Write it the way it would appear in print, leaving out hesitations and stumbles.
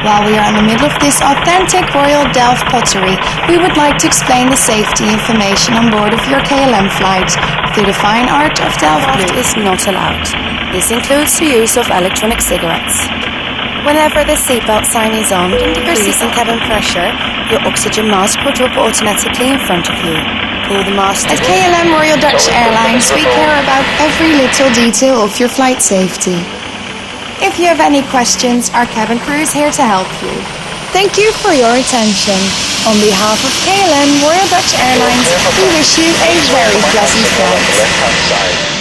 While we are in the middle of this authentic Royal Delft pottery, we would like to explain the safety information on board of your KLM flight through the fine art of Delft Blue. Is not allowed. This includes the use of electronic cigarettes. Whenever the seatbelt sign is on and decreasing cabin pressure, your oxygen mask will drop automatically in front of you. Pull the mask. At KLM Royal Dutch Airlines, we care about every little detail of your flight safety. If you have any questions, our cabin crew is here to help you. Thank you for your attention. On behalf of KLM Royal Dutch Airlines, we wish you a very pleasant flight.